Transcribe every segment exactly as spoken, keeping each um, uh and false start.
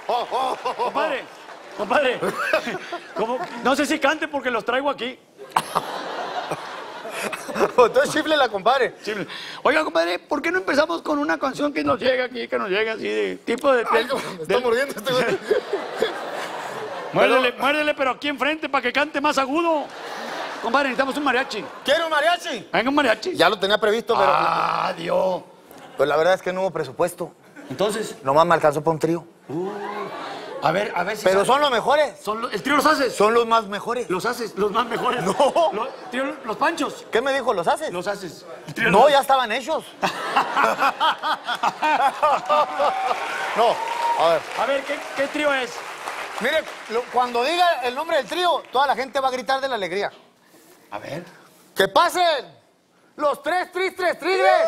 oh, oh, oh, oh. Compadre, compadre. ¿Cómo? No sé si cante porque los traigo aquí. Entonces chifle compadre. Chifle. Oiga, compadre, ¿por qué no empezamos con una canción que nos llega aquí, que nos llega así de tipo de... Ay, me está mordiendo este güey. Muérdele, muérdele, pero aquí enfrente para que cante más agudo. Compadre, necesitamos un mariachi. ¿Quiere un mariachi? Venga, un mariachi. Ya lo tenía previsto, pero... Ah, Dios. Pues la verdad es que no hubo presupuesto. Entonces, Nomás me alcanzó para un trío. a ver, a ver si... Pero sabe- son los mejores. son los- ¿El trío los haces? Son los más mejores. Los haces, los más mejores. No. Los, trío- los panchos. ¿Qué me dijo? ¿Los haces? Los haces. El trío No, los- ya estaban hechos. No, a ver. A ver, ¿qué, qué trío es? Mire, lo- cuando diga el nombre del trío, toda la gente va a gritar de la alegría. A ver. ¡Que pasen los tres tristes tigres!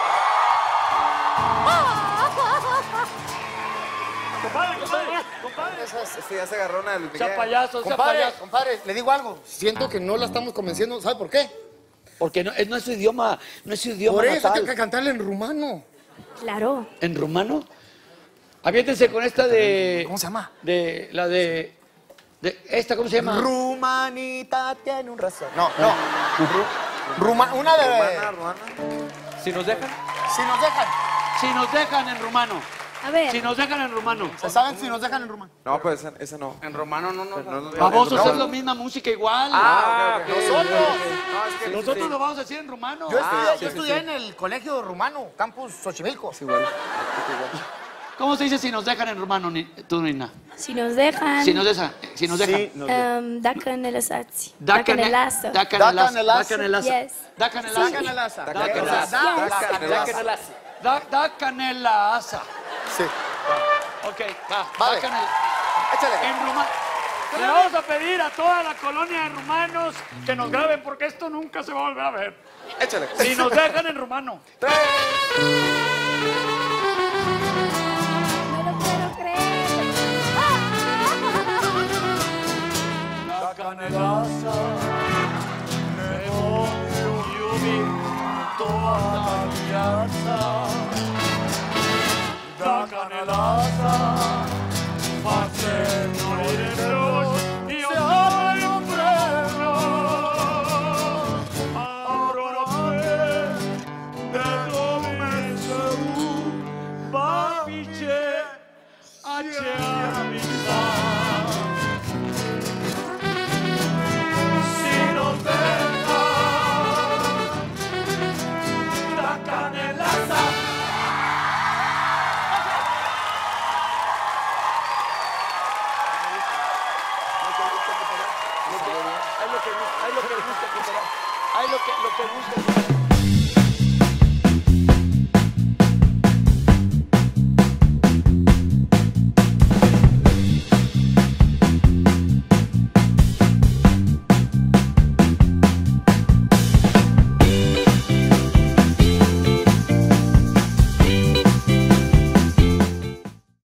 Compadre, compadre, compadre. Este ya se agarró una de Luis Sea Miguel. payaso, sea Compadre, payaso. compadre, le digo algo. Siento que no la estamos convenciendo. ¿Sabe por qué? Porque no, es- no es su idioma, no es su idioma Por eso natal. hay que cantarle en rumano. Claro. ¿En rumano? Aviéntense con esta de... ¿Cómo se llama? De la de... de esta, ¿cómo se llama? Rumanita tiene un razón. No, no. Ruma- una de... Rumana, rumana. Si nos dejan. Si nos dejan. Si nos dejan en rumano. A ver. Si nos dejan en rumano. ¿Se saben si nos dejan en rumano? No, pues esa, esa no. En romano no, no, no. No, no, no. Babosos, es la misma música igual. Ah, ok, ok. Nosotros. No, es que Nosotros lo vamos a decir en rumano. Yo estudié, Ah, sí, yo sí, estudié sí. en el colegio rumano, campus Xochimilco. es igual. ¿Cómo se dice si nos dejan en rumano, ni- tú, Nina? Si nos dejan. Si nos dejan. Si nos dejan. Um, da canelasați. Da Da canelață. Da canelaza. canelaza. Da canelaza. Yes. Da canelaza. Canelaza. Da canelaza. Canelaza. Da, da canelaza. Sí. Ok, va. Vale. Da canelaza. Échale. En rumano. Le vamos a pedir a toda la colonia de rumanos que nos graben porque esto nunca se va a volver a ver. Échale. Si nos dejan en rumano. No lo puedo creer. Da canelaza. Demonio iubi toată viața. Da canelaza. Face noi de roși și amare împreună. Aproape de Dumnezeu va fi ce acea amizade. Si nos deja da canelaza. Hay lo que gusta, hay lo que gusta, hay lo que, lo que gusta.